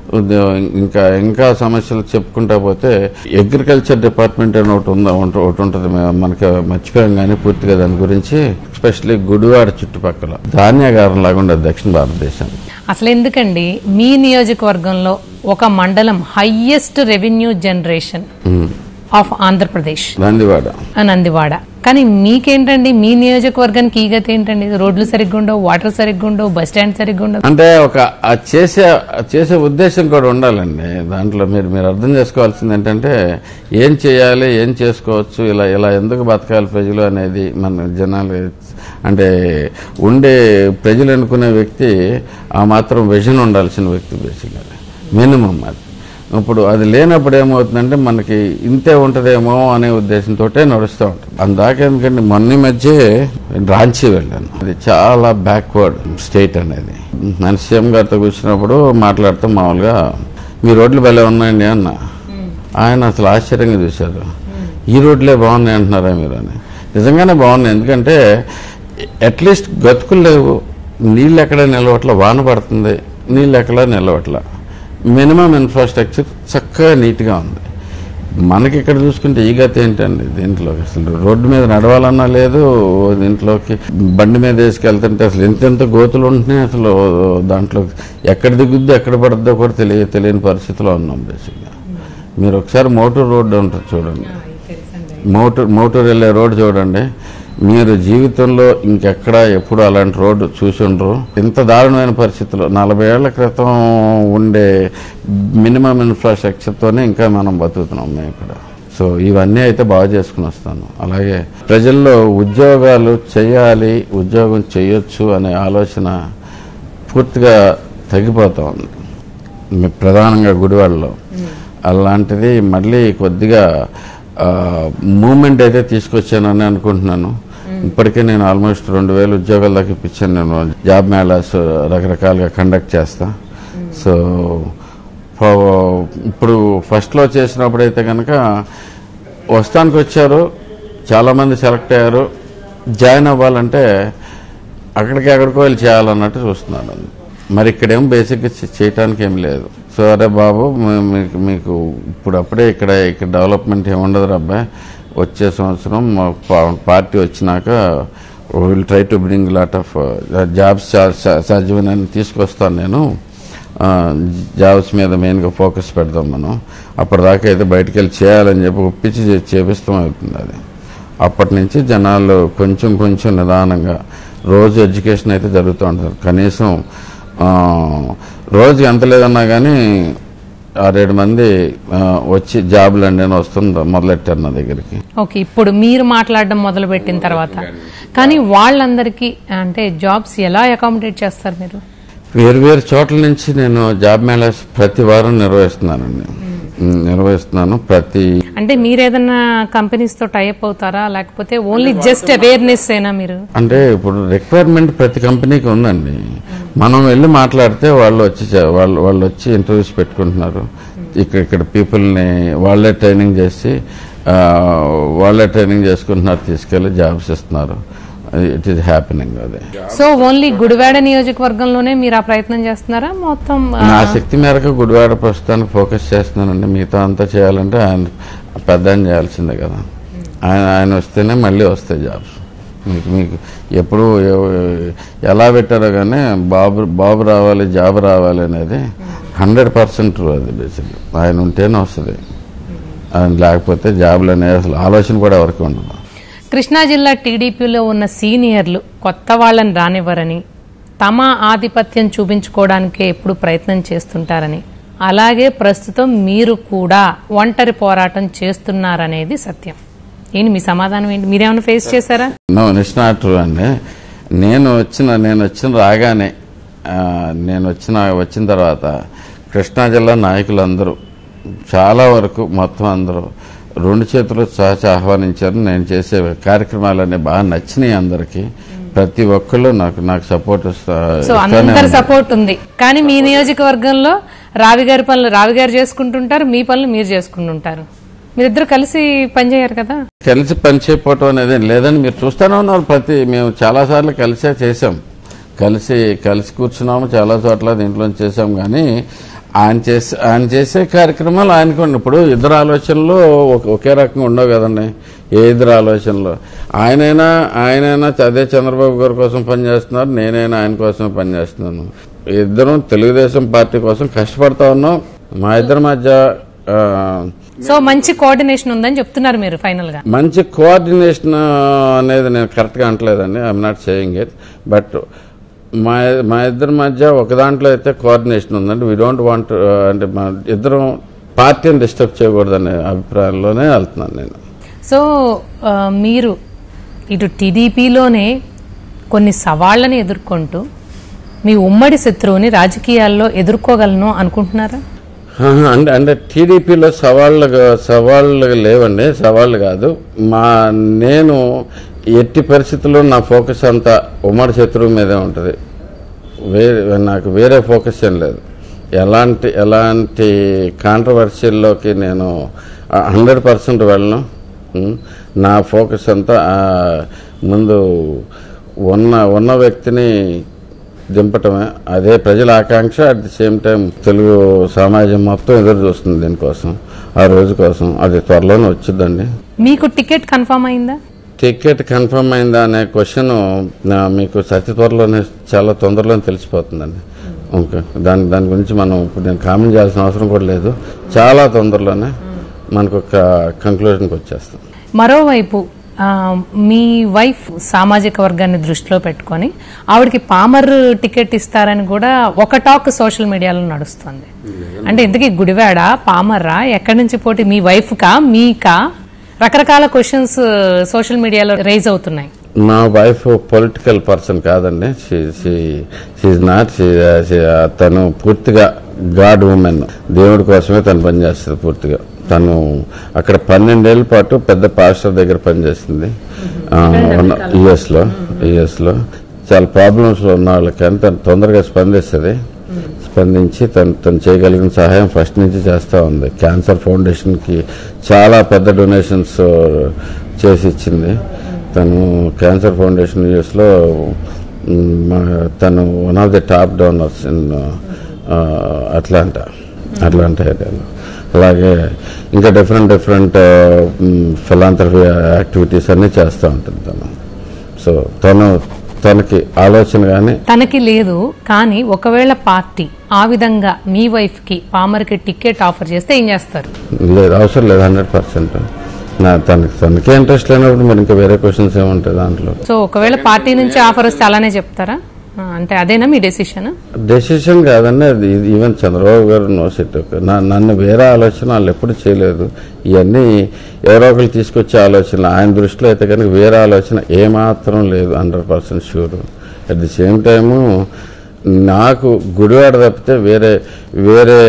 ఇంకా ఇంకా సమస్యలు చెప్పుకుంటా పోతే అగ్రికల్చర్ డిపార్ట్మెంట్ అని ఒకటి ఉందా ఒకటి ఉంటుంది, మనకి మర్చిపోయాం కానీ పూర్తిగా దాని గురించి. ఎస్పెషల్లీ గుడివాడ చుట్టుపక్కల ధాన్యాగారం లాగా ఉండదు దక్షిణ భారతదేశం. అసలు ఎందుకండి మీ నియోజకవర్గంలో ఒక మండలం highest revenue generation of Andhra Pradesh Nandivada Nandivada కానీ మీకేంటండి మీ నియోజకవర్గానికి ఈ గతి ఏంటండి? రోడ్లు సరిగ్గా ఉండవు, వాటర్ సరిగ్గా ఉండవు, బస్ స్టాండ్ సరిగ్గా ఉండవు. అంటే ఒక చేసే చేసే ఉద్దేశం కూడా ఉండాలండి దాంట్లో. మీరు మీరు అర్థం చేసుకోవాల్సింది ఏంటంటే ఏం చేయాలి, ఏం చేసుకోవచ్చు, ఇలా ఇలా ఎందుకు బతకాలి ప్రజలు అనేది మన జనాలు అంటే ఉండే ప్రజలు అనుకునే వ్యక్తి ఆ మాత్రం విజన్ ఉండాల్సిన వ్యక్తి బేసిక్గా మినిమం. అది ఇప్పుడు అది లేనప్పుడు ఏమవుతుందంటే మనకి ఇంతే ఉంటుందేమో అనే ఉద్దేశంతో నడుస్తూ ఉంటుంది. అందాక ఎందుకంటే మొన్న మధ్య రాంచీ వెళ్ళాను. అది చాలా బ్యాక్వర్డ్ స్టేట్ అనేది. మన సీఎం గారితో కూర్చున్నప్పుడు మాట్లాడుతూ మామూలుగా మీ రోడ్లు భలే ఉన్నాయండి అన్న. ఆయన అసలు ఆశ్చర్యంగా చూశారు. ఈ రోడ్లే బాగున్నాయి అంటున్నారా మీరు అని. నిజంగానే బాగున్నాయి, ఎందుకంటే అట్లీస్ట్ గతుకులు లేవు, నీళ్ళు ఎక్కడ నిలవట్ల, వాన పడుతుంది, నీళ్ళు ఎక్కడ నిలవట్ల, మినిమం ఇన్ఫ్రాస్ట్రక్చర్ చక్కగా నీట్గా ఉంది. మనకి ఇక్కడ చూసుకుంటే ఈ గతి ఏంటండి దీంట్లో? అసలు రోడ్డు మీద నడవాలన్నా లేదు, దీంట్లోకి బండి మీద వేసుకెళ్తుంటే అసలు ఎంతెంత గోతులు ఉంటున్నాయి, అసలు దాంట్లో ఎక్కడ దిగుద్దో ఎక్కడ పడుద్దో కూడా తెలియ తెలియని పరిస్థితిలో ఉన్నాం బేసిక్గా. మీరు ఒకసారి మోటూర్ రోడ్డు ఉంటుంది చూడండి, మోటూర్ మోటూర్ వెళ్ళే రోడ్డు చూడండి. మీరు జీవితంలో ఇంకెక్కడ ఎప్పుడు అలాంటి రోడ్డు చూసి ఉండరు. ఇంత దారుణమైన పరిస్థితుల్లో నలభై ఏళ్ల క్రితం ఉండే మినిమం ఇన్ఫ్రాస్ట్రక్చర్తోనే ఇంకా మనం బతుకుతున్నాం మేము ఇక్కడ. సో ఇవన్నీ అయితే బాగా చేసుకుని వస్తాను. అలాగే ప్రజల్లో ఉద్యోగాలు చేయాలి, ఉద్యోగం చేయొచ్చు అనే ఆలోచన పూర్తిగా తగ్గిపోతా ఉంది ప్రధానంగా గుడివాడలో. అలాంటిది మళ్ళీ కొద్దిగా మూమెంట్ అయితే తీసుకొచ్చానని అనుకుంటున్నాను. ఇప్పటికే నేను ఆల్మోస్ట్ రెండు వేల ఉద్యోగాల దాకా ఇప్పించాను. నేను జాబ్ మేళాస్ రకరకాలుగా కండక్ట్ చేస్తా. సో ఇప్పుడు ఫస్ట్లో చేసినప్పుడైతే కనుక వస్తానికి వచ్చారు, చాలామంది సెలెక్ట్ అయ్యారు, జాయిన్ అవ్వాలంటే అక్కడికి ఎక్కడికో వెళ్ళి చేయాలన్నట్టు చూస్తున్నాను. మరి ఇక్కడేం బేసిక్గా చేయటానికి ఏం లేదు. సో అరే బాబు మీకు మీకు ఇప్పుడు అప్పుడే ఇక్కడ ఇక్కడ డెవలప్మెంట్ ఏముండదు అబ్బాయి, వచ్చే సంవత్సరం పార్టీ వచ్చినాక will try to bring lot of jobs సాధ్యమని తీసుకొస్తాను నేను. జాబ్స్ మీద మెయిన్గా ఫోకస్ పెడదాం మనం. అప్పటిదాకా అయితే బయటికి వెళ్ళి చేయాలని చెప్పి ఒప్పించి చేపిస్తాం అవుతుంది. అది అప్పటి నుంచి జనాలు కొంచెం కొంచెం నిదానంగా రోజు ఎడ్యుకేషన్ అయితే జరుగుతూ ఉంటుంది. కనీసం రోజు ఎంత లేదన్నా కానీ ఆరేడు మంది వచ్చి జాబులు అండి అని వస్తుంది మొదలెట్టారు నా దగ్గరికి. ఓకే, ఇప్పుడు మీరు మాట్లాడడం మొదలు పెట్టిన తర్వాత కానీ వాళ్ళందరికీ అంటే జాబ్స్ ఎలా అకామిడేట్ చేస్తారు మీరు? వేరు వేరు చోట్ల నుంచి నేను జాబ్ మేళాస్ ప్రతి వారం నిర్వహిస్తున్నానండి. నిర్వహిస్తున్నాను ప్రతి అంటే మీరు ఏదైనా కంపెనీస్ తో టైప్ అవుతారా లేకపోతే ఓన్లీ జస్ట్ అవేర్నెస్ ఏనా మీరు? అంటే ఇప్పుడు రిక్వైర్మెంట్ ప్రతి కంపెనీకి ఉందండి. మనం వెళ్ళి మాట్లాడితే వాళ్ళు వచ్చి వాళ్ళు వాళ్ళు వచ్చి ఇంటర్వ్యూస్ పెట్టుకుంటున్నారు. ఇక్కడ ఇక్కడ పీపుల్ని వాళ్ళే ట్రైనింగ్ చేసి వాళ్ళే ట్రైనింగ్ చేసుకుంటున్నారు, తీసుకెళ్లి జాబ్స్ ఇస్తున్నారు. It is happening. అదే. సో ఓన్లీ గుడివాడ నియోజకవర్గంలోనే మీరు ఆ ప్రయత్నం చేస్తున్నారా? మొత్తం నా శక్తి మేరకు గుడివాడ ప్రస్తుతానికి ఫోకస్ చేస్తున్నానండి. మిగతా అంతా చేయాలంటే ఆయన పెద్ద ఆయన చేయాల్సిందే కదా. ఆయన ఆయన వస్తేనే మళ్ళీ వస్తాయి జాబ్స్. మీకు మీకు ఎప్పుడు ఎలా పెట్టారో కానీ బాబు బాబు రావాలి జాబ్ రావాలి అనేది హండ్రెడ్ పర్సెంట్ ట్రూ. అది బేసిక్ ఆయన ఉంటేనే వస్తుంది. ఆయన లేకపోతే జాబ్లు అనేది అసలు ఆలోచన కూడా ఎవరికి ఉండదు. కృష్ణా జిల్లా టీడీపీలో ఉన్న సీనియర్లు కొత్త వాళ్ళని రానివ్వరని, తమ ఆధిపత్యం చూపించుకోవడానికే ఎప్పుడు ప్రయత్నం చేస్తుంటారని, అలాగే ప్రస్తుతం మీరు కూడా ఒంటరి పోరాటం చేస్తున్నారనేది సత్యం. ఏంటి మీ సమాధానం ఏంటి? మీరేమైనా ఫేస్ చేశారా? నో, ఇట్స్ నాట్ ట్రూ అండి. నేను వచ్చిన నేను వచ్చిన రాగానే నేను వచ్చిన వచ్చిన తర్వాత కృష్ణా జిల్లా నాయకులందరూ చాలా వరకు మొత్తం అందరూ రెండు చేతులు చాచి ఆహ్వానించారు. నేను చేసే కార్యక్రమాలన్నీ బాగా నచ్చినాయి అందరికి. ప్రతి ఒక్కళ్ళు నాకు నాకు సపోర్ట్ అందరు సపోర్ట్ ఉంది. కానీ మీ నియోజకవర్గంలో రావి గారి పనులు రావి గారు చేసుకుంటుంటారు, మీ పనులు మీరు చేసుకుంటుంటారు. మీరిద్దరు కలిసి పనిచేయారు కదా. కలిసి పని చేయకపోవటం అనేది లేదని మీరు చూస్తూనే ఉన్నారు. ప్రతి మేము చాలా సార్లు కలిసే చేసాం, కలిసి కలిసి కూర్చున్నాము చాలా చోట్ల దీంట్లో చేసాం. కానీ ఆయన చేసే ఆయన చేసే కార్యక్రమాలు ఆయనకు ఇప్పుడు ఇద్దరు ఆలోచనలు ఒకే రకంగా ఉండవు కదండి. ఏ ఇద్దరు ఆలోచనలు ఆయనైనా ఆయనైనా అదే చంద్రబాబు గారి కోసం పనిచేస్తున్నారు, నేనైనా ఆయన కోసమే పనిచేస్తున్నాను. ఇద్దరం తెలుగుదేశం పార్టీ కోసం కష్టపడతా ఉన్నాం. మా ఇద్దరి మధ్య సో మంచి కోఆర్డినేషన్ ఉందని చెప్తున్నారు మీరు. ఫైనల్ గా మంచి కోఆర్డినేషన్ అనేది నేను కరెక్ట్ గా అంటలేదండి. I'm not saying it. But మా మా ఇద్దరి మధ్య ఒక దాంట్లో అయితే కోఆర్డినేషన్ ఉందండి. వీ డోంట్ వాంట్ అంటే మా ఇద్దరం పార్టీని డిస్టర్బ్ చేయకూడదనే అభిప్రాయంలోనే వెళ్తున్నాను నేను. సో మీరు ఇటు టీడీపీలోనే కొన్ని సవాళ్లను ఎదుర్కొంటూ మీ ఉమ్మడి శత్రువుని రాజకీయాల్లో ఎదుర్కోగలను అనుకుంటున్నారా? అంటే అంటే టీడీపీలో సవాళ్ళు సవాళ్ళు లేవండి, సవాళ్ళు కాదు. మా నేను ఎట్టి పరిస్థితుల్లో నా ఫోకస్ అంతా ఉమ్మడి శత్రువు మీదే ఉంటుంది. వేరే నాకు వేరే ఫోకస్ ఏం లేదు. ఎలాంటి ఎలాంటి కాంట్రవర్షియల్లోకి నేను హండ్రెడ్ పర్సెంట్ వెళ్ళను. నా ఫోకస్ అంతా ముందు ఉన్న ఉన్న వ్యక్తిని దింపటమే. అదే ప్రజల ఆకాంక్ష. At the same time Telugu సమాజం మొత్తం ఎదురు చూస్తుంది దీనికోసం, ఆ రోజు కోసం. అది త్వరలోనే వచ్చిందండి. మీకు టికెట్ కన్ఫర్మ్ అయిందా? టికెట్ కన్ఫర్మ్ అయిందా అనే క్వశ్చన్ మీకు అతి త్వరలోనే చాలా తొందరలోనే తెలిసిపోతుందండి. ఓకే, దాని దాని గురించి మనం ఇప్పుడు నేను కామెంట్ చేయాల్సిన అవసరం కూడా లేదు. చాలా తొందరలోనే మనకు ఒక కంక్లూజన్కి వచ్చేస్తాం. మరోవైపు మీ వైఫ్ సామాజిక వర్గాన్ని దృష్టిలో పెట్టుకొని ఆవిడకి పామర్ టికెట్ ఇస్తారని కూడా ఒక టాక్ సోషల్ మీడియాలో నడుస్తుంది. అంటే ఇంతకీ గుడివాడ పామర్రా, ఎక్కడి నుంచి పోటీ? మీ వైఫ్ కా మీకా? రకరకాల క్వశ్చన్స్ సోషల్ మీడియాలో రైజ్ అవుతున్నాయి. మా వైఫ్ పొలిటికల్ పర్సన్ కాదండి. నాట్ తను పూర్తిగా గాడ్ ఉమెన్. దేవుడి కోసమే తను పనిచేస్తుంది పూర్తిగా. తను అక్కడ పన్నెండేళ్ల పాటు పెద్ద పాస్టర్ దగ్గర పనిచేసింది యుఎస్లో యుఎస్లో చాలా ప్రాబ్లమ్స్ లో ఉన్న వాళ్ళకి అని తను తొందరగా స్పందిస్తుంది. స్పందించి తను తను చేయగలిగిన సహాయం ఫస్ట్ నుంచి చేస్తూ ఉంది. క్యాన్సర్ ఫౌండేషన్కి చాలా పెద్ద డొనేషన్స్ చేసి ఇచ్చింది. తను క్యాన్సర్ ఫౌండేషన్ యూఎస్లో తను one of the top donors in Atlanta Atlanta ఏరియాలో. అలాగే ఇంకా డిఫరెంట్ డిఫరెంట్ ఫిలాంథ్రఫీ యాక్టివిటీస్ అన్నీ చేస్తూ ఉంటుంది తను. సో తను తనకి ఆలోచన కానీ తనకి లేదు. కానీ ఒకవేళ పార్టీ ఆ విధంగా మీ వైఫ్ కి పామర్ కి టికెట్ ఆఫర్ చేస్తే ఏం చేస్తారు? లేదు, అవసరం లేదు. హండ్రెడ్ పర్సెంట్ నా తనకి తనకే ఇంట్రెస్ట్ లేనప్పుడు మరి ఇంకా వేరే క్వశ్చన్స్ ఏముంటాయి దాంట్లో. సో ఒకవేళ పార్టీ నుంచి ఆఫర్ వస్తే అలానే చెప్తారా? అంటే అదేనా మీ డెసిషన్? డెసిషన్ కాదండి, అది ఈవెన్ చంద్రబాబు గారు నో సెట్. నన్ను వేరే ఆలోచన వాళ్ళు ఎప్పుడు చేయలేదు. ఇవన్నీ ఎవరో ఒకరు తీసుకొచ్చే ఆలోచనలు ఆయన దృష్టిలో అయితే కనుక వేరే ఆలోచన ఏమాత్రం లేదు, hundred percent sure. At the same time నాకు గుడివాడ తప్పితే వేరే వేరే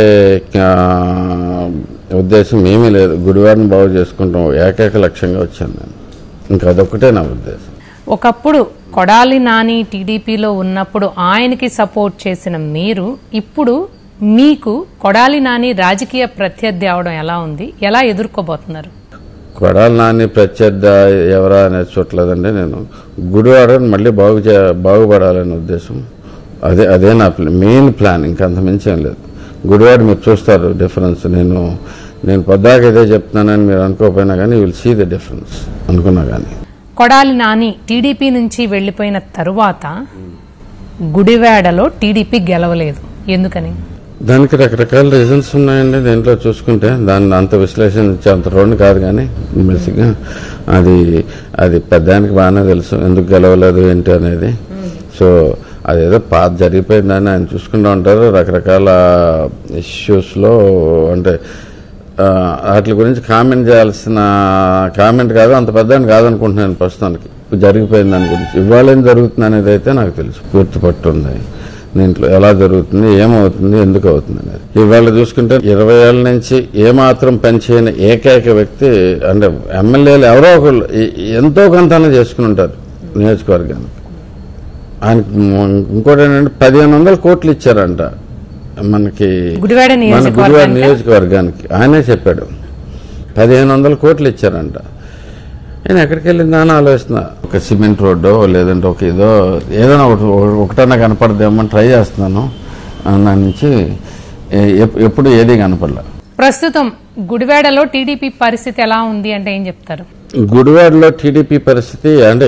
ఉద్దేశం ఏమీ లేదు. గుడివాడని బాగు చేసుకుంటాం ఏకైక లక్ష్యంగా వచ్చాను నేను. ఇంకా అదొక్కటే నా ఉద్దేశం. ఒకప్పుడు కొడాలి నాని టీడీపీలో ఉన్నప్పుడు ఆయనకి సపోర్ట్ చేసిన మీరు ఇప్పుడు మీకు కొడాలి నాని రాజకీయ ప్రత్యర్థి అవడం ఎలా ఉంది, ఎలా ఎదుర్కోబోతున్నారు? కొడాలి నాని ప్రత్యర్థి ఎవరా అనేది చూడలేదండి. నేను గుడివాడని మళ్ళీ బాగు బాగుపడాలనే ఉద్దేశం. అదే అదే నా మెయిన్ ప్లాన్. ఇంకంత మించి ఏం లేదు. గుడివాడ మీరు చూస్తారు డిఫరెన్స్. నేను నేను పొద్దాక ఇదే చెప్తున్నానని మీరు అనుకోకపోయినా కానీ you will see the difference అనుకున్నా కానీ. కొడాలి నాని టీడీపీ నుంచి వెళ్లిపోయిన తరువాత గుడివాడలో టీడీపీ గెలవలేదు, ఎందుకని? దానికి రకరకాల రీజన్స్ ఉన్నాయండి. దీంట్లో చూసుకుంటే దాన్ని అంత విశ్లేషించే అంత రోడ్డు కాదు, కానీ బేసిక్గా అది అది పెద్దానికి బాగానే తెలుసు ఎందుకు గెలవలేదు ఏంటి అనేది. సో అదేదో పాత జరిగిపోయిందని ఆయన చూసుకుంటూ ఉంటారు. రకరకాల ఇష్యూస్లో అంటే వాటి గురించి కామెంట్ చేయాల్సిన కామెంట్ కాదు, అంత పెద్ద కాదనుకుంటున్నాను ప్రస్తుతానికి. జరిగిపోయింది దాని గురించి. ఇవాళ ఏం జరుగుతుంది అనేది అయితే నాకు తెలుసు, పూర్తి పట్టుంది దీంట్లో. ఎలా జరుగుతుంది, ఏమవుతుంది, ఎందుకు అవుతుంది అనేది. ఇవాళ చూసుకుంటే ఇరవై ఏళ్ళ నుంచి ఏమాత్రం పనిచేయని ఏకైక వ్యక్తి అంటే ఎమ్మెల్యేలు ఎవరో ఒకళ్ళు ఎంతో కొంత చేసుకుని ఉంటారు నియోజకవర్గానికి. ఆయనకి ఇంకోటి ఏంటంటే పదిహేను వందల కోట్లు ఇచ్చారంట మనకి గుడివాడ మన గుడివాడ నియోజకవర్గానికి. ఆయనే చెప్పాడు పదిహేను వందల కోట్లు ఇచ్చారంట. నేను ఎక్కడికి వెళ్ళిందా అని ఆలోచిస్తున్నా. ఒక సిమెంట్ రోడ్డో లేదంటే ఒక ఏదో ఏదైనా ఒకటి ఒకటన్నా కనపడదేమో ట్రై చేస్తున్నాను. నా నుంచి ఎప్పుడు ఏది కనపడలే. ప్రస్తుతం గుడివాడలో టీడీపీ పరిస్థితి ఎలా ఉంది అంటే ఏం చెప్తారు? గుడివాడలో టీడీపీ పరిస్థితి అంటే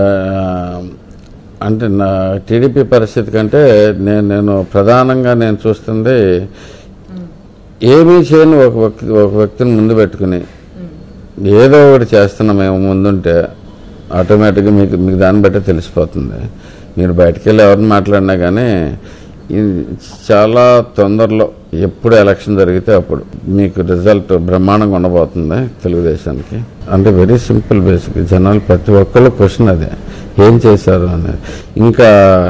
అంటే నా టీడీపీ పరిస్థితి కంటే నేను నేను ప్రధానంగా నేను చూస్తుంది ఏమీ చేయని ఒక వ్యక్తి ఒక వ్యక్తిని ముందు పెట్టుకుని ఏదో ఒకటి చేస్తున్నాం మేము ముందుంటే ఆటోమేటిక్గా మీకు మీకు దాన్ని బట్టే తెలిసిపోతుంది. మీరు బయటకు వెళ్ళి ఎవరిని మాట్లాడినా కానీ చాలా తొందరలో ఎప్పుడు ఎలక్షన్ జరిగితే అప్పుడు మీకు రిజల్ట్ బ్రహ్మాండంగా ఉండబోతుంది తెలుగుదేశానికి. అంటే వెరీ సింపుల్. బేసిక్ జనాలు ప్రతి ఒక్కళ్ళు క్వశ్చన్ అదే, ఏం చేశారు అనేది. ఇంకా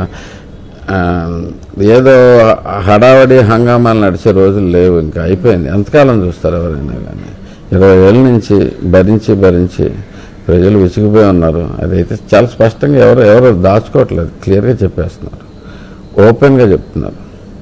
ఏదో హడావడి హంగామాలు నడిచే రోజులు లేవు, ఇంకా అయిపోయింది. ఎంతకాలం చూస్తారు ఎవరైనా కానీ. ఇరవై ఏళ్ళ నుంచి భరించి భరించి ప్రజలు విసిగిపోయి ఉన్నారు. అదైతే చాలా స్పష్టంగా ఎవరు ఎవరు దాచుకోవట్లేదు, క్లియర్గా చెప్పేస్తున్నారు, ఓపెన్గా చెప్తున్నారు.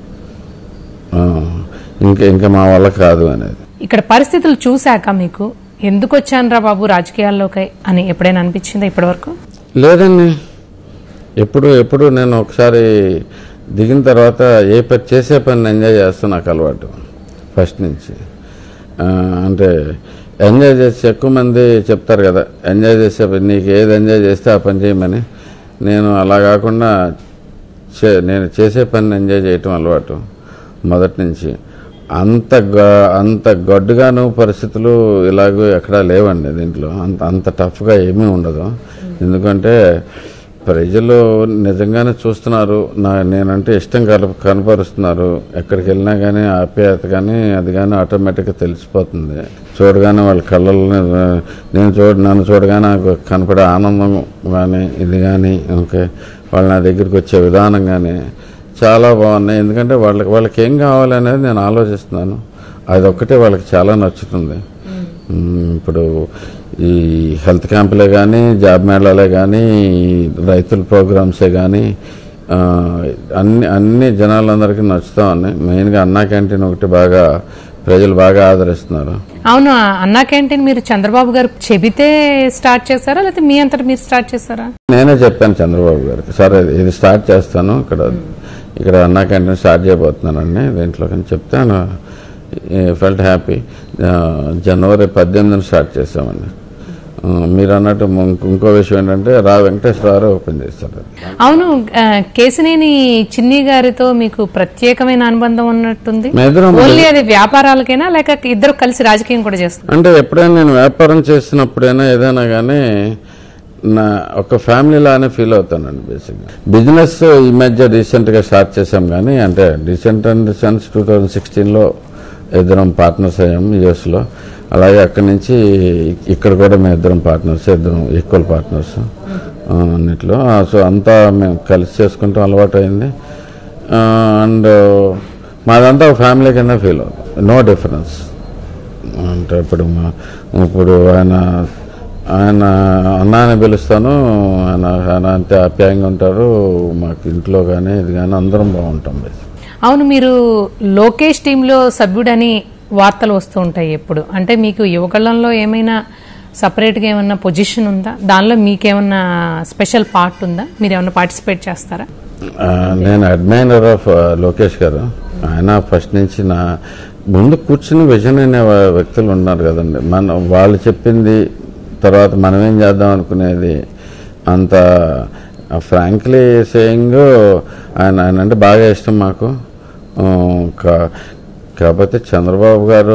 ఇంకా ఇంకా మా వల్ల కాదు అనేది. ఇక్కడ పరిస్థితులు చూశాక మీకు ఎందుకు వచ్చాను రా బాబు రాజకీయాల్లోకి అని ఎప్పుడైనా అనిపించిందా ఇప్పటి వరకు? లేదండి, ఎప్పుడు ఎప్పుడు నేను ఒకసారి దిగిన తర్వాత ఏ పని చేసే పని ఎంజాయ్ చేస్తాను, నాకు అలవాటు ఫస్ట్ నుంచి. అంటే ఎంజాయ్ చేసి ఎక్కువ మంది చెప్తారు కదా ఎంజాయ్ చేసే పని, నీకు ఏది ఎంజాయ్ చేస్తే ఆ పని చేయమని. నేను అలా కాకుండా చే నేను చేసే పని ఎంజాయ్ చేయటం అలవాటు మొదటి నుంచి. అంత అంత గడ్డుగాను పరిస్థితులు ఇలాగూ ఎక్కడా లేవండి దీంట్లో. అంత అంత టఫ్గా ఏమీ ఉండదు. ఎందుకంటే ప్రజలు నిజంగానే చూస్తున్నారు, నా నేనంటే ఇష్టం కల కనపరుస్తున్నారు. ఎక్కడికి వెళ్ళినా కానీ ఆప్యాయత కానీ అది కానీ ఆటోమేటిక్గా తెలిసిపోతుంది. చూడగానే వాళ్ళ కళ్ళని నేను చూడ నన్ను చూడగానే నాకు కనపడే ఆనందం కానీ ఇది కానీ ఓకే వాళ్ళు నా దగ్గరికి వచ్చే విధానం కానీ చాలా బాగున్నాయి. ఎందుకంటే వాళ్ళకి వాళ్ళకి ఏం కావాలనేది నేను ఆలోచిస్తున్నాను. అదొక్కటే వాళ్ళకి చాలా నచ్చుతుంది. ఇప్పుడు ఈ హెల్త్ క్యాంపులే కానీ జాబ్ మేళాలే కానీ రైతుల ప్రోగ్రామ్సే కానీ అన్ని అన్ని జనాలందరికీ నచ్చుతా ఉన్నాయి. మెయిన్గా అన్నా క్యాంటీన్ ఒకటి బాగా ప్రజలు బాగా ఆదరిస్తున్నారు. అవును, అన్నా క్యాంటీన్ మీరు చంద్రబాబు గారు చెబితే స్టార్ట్ చేశారా లేకపోతే మీ అంతటా మీరు స్టార్ట్ చేశారా? నేనే చెప్పాను చంద్రబాబు గారికి, సరే ఇది స్టార్ట్ చేస్తాను, ఇక్కడ ఇక్కడ అన్నా క్యాంటీన్ స్టార్ట్ చేయబోతున్నానండి దీంట్లో అని చెప్తాను. Felt happy. జనవరి పద్దెనిమిదిని స్టార్ట్ చేసామండి. మీరు అన్నట్టు ఇంకో విషయం ఏంటంటే రా వెంకటేశ్వరరావు ఓపెన్ చేస్తారు. అవును, కేసినేని చిన్ని గారితో మీకు ప్రత్యేకమైన అనుబంధం ఉన్నట్టుంది. ఓన్లీ అది వ్యాపారాలకైనా లేక ఇద్దరు కలిసి రాజకీయం కూడా చేస్తారు? అంటే ఎప్పుడైనా నేను వ్యాపారం చేసినప్పుడైనా ఏదైనా కానీ నా ఒక ఫ్యామిలీలానే ఫీల్ అవుతానండి బేసిక్గా. బిజినెస్ ఈ మధ్య రీసెంట్గా స్టార్ట్ చేశాం కానీ, అంటే recent and since two thousand సిక్స్టీన్లో ఇద్దరం పార్ట్నర్స్ అయ్యాం యూఎస్లో. అలాగే అక్కడి నుంచి ఇక్కడ కూడా మేము ఇద్దరం పార్ట్నర్స్, ఇద్దరం ఈక్వల్ పార్ట్నర్స్ అన్నిట్లో. సో అంతా మేము కలిసి చేసుకుంటాం, అలవాటు అయింది. అండ్ మాదంతా ఒక ఫ్యామిలీ కింద ఫీల్ అవుతాం, నో డిఫరెన్స్. అంటే ఇప్పుడు ఇప్పుడు ఆయన ఆయన అన్నాన్ని పిలుస్తాను, ఆయన ఆయన అంతే ఆప్యాయంగా ఉంటారు. మాకు ఇంట్లో కానీ ఇది కానీ అందరం బాగుంటాం. అవును, మీరు లోకేష్ టీంలో సభ్యుడని వార్తలు వస్తూ ఉంటాయి ఎప్పుడు. అంటే మీకు యువగళంలో ఏమైనా సపరేట్గా ఏమన్నా పొజిషన్ ఉందా? దానిలో మీకేమన్నా స్పెషల్ పార్ట్ ఉందా? మీరు ఏమన్నా పార్టిసిపేట్ చేస్తారా? నేను అడ్మైరర్ ఆఫ్ లోకేష్ గారు. ఆయన ఫస్ట్ నుంచి నా ముందు కూర్చుని విజన్ అనే వ్యక్తులు ఉన్నారు కదండి. మన వాళ్ళు చెప్పింది తర్వాత మనం ఏం చేద్దాం అనుకునేది అంత ఫ్రాంక్లీ సేయింగ్. ఆయన ఆయన అంటే బాగా ఇష్టం మాకు. కాకపోతే చంద్రబాబు గారు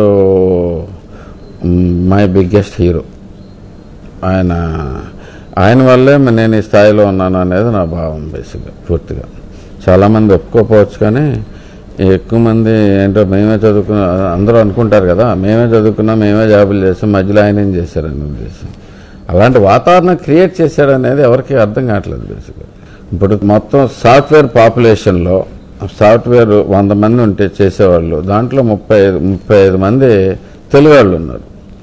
మై బిగ్గెస్ట్ హీరో. ఆయన ఆయన వల్లే నేను ఈ స్థాయిలో ఉన్నాను అనేది నా భావం బేసిక్గా. పూర్తిగా చాలామంది ఒప్పుకోకపోవచ్చు కానీ ఎక్కువ మంది ఏంటో మేమే చదువుకున్నా అందరూ అనుకుంటారు కదా, మేమే చదువుకున్నా మేమే జాబులు చేస్తాం, మధ్యలో ఆయన ఏం చేశారని ఉద్దేశం. అలాంటి వాతావరణం క్రియేట్ చేశాడనేది ఎవరికి అర్థం కావట్లేదు బేసిక్గా. ఇప్పుడు మొత్తం సాఫ్ట్వేర్ పాపులేషన్లో సాఫ్ట్వేర్ వంద మంది ఉంటే చేసేవాళ్ళు, దాంట్లో ముప్పై ఐదు ముప్పై ఐదు మంది తెలుగు వాళ్ళు ఉన్నారు.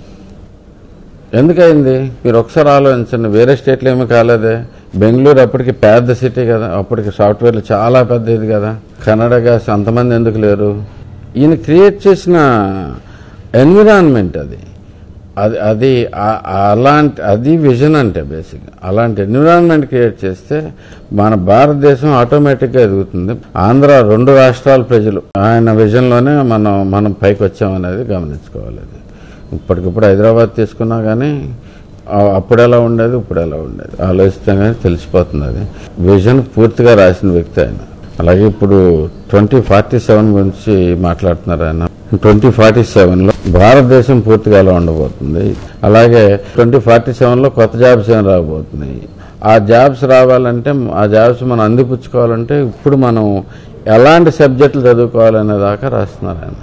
ఎందుకయింది మీరు ఒకసారి ఆలోచించండి. వేరే స్టేట్లో ఏమీ కాలేదే. బెంగళూరు అప్పటికి పెద్ద సిటీ కదా, అప్పటికి సాఫ్ట్వేర్లు చాలా పెద్ద ఇది కదా. కన్నడగా అంతమంది ఎందుకు లేరు? ఈయన క్రియేట్ చేసిన ఎన్విరాన్మెంట్ అది అది అది అలాంటి అది విజన్ అంటే బేసిక్గా. అలాంటి ఎన్విరాన్మెంట్ క్రియేట్ చేస్తే మన భారతదేశం ఆటోమేటిక్గా ఎదుగుతుంది. ఆంధ్ర రెండు రాష్ట్రాల ప్రజలు ఆయన విజన్లోనే మనం మనం పైకి వచ్చామనేది గమనించుకోవాలి. అది ఇప్పటికిప్పుడు హైదరాబాద్ తీసుకున్నా కానీ అప్పుడు ఎలా ఉండేది ఇప్పుడు ఎలా ఉండేది ఆలోచిస్తే కానీ తెలిసిపోతుంది. అది విజన్ పూర్తిగా రాసిన వ్యక్తి ఆయన. అలాగే ఇప్పుడు ట్వంటీ ఫార్టీ సెవెన్ గురించి మాట్లాడుతున్నారు ఆయన. ట్వంటీ ఫార్టీ సెవెన్లో భారతదేశం పూర్తిగా ఎలా ఉండబోతుంది, అలాగే ట్వంటీ ఫార్టీ సెవెన్లో కొత్త జాబ్స్ ఏం రాబోతున్నాయి. ఆ జాబ్స్ రావాలంటే ఆ జాబ్స్ మనం అందిపుచ్చుకోవాలంటే ఇప్పుడు మనం ఎలాంటి సబ్జెక్టులు చదువుకోవాలనే దాకా రాస్తున్నారు ఆయన.